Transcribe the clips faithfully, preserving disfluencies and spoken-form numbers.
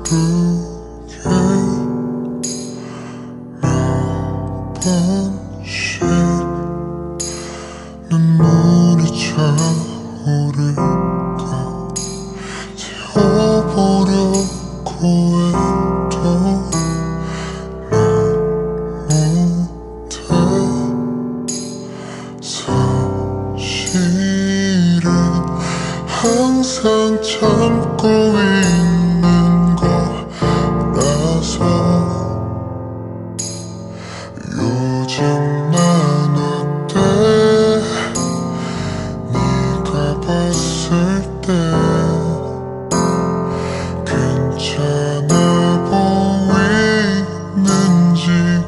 하루에 몇 번씩 눈물이 차오를까. 채워보려고 해도 난 못해. 사실은 항상 참고 있는 거라서 요즘 난 어때? 네가 봤을 때 괜찮아 보이는지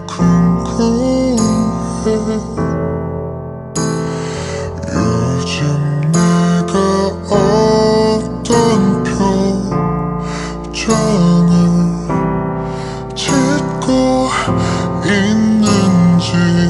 궁금해. 요즘 내가 어떤 표정을 짓고 있는지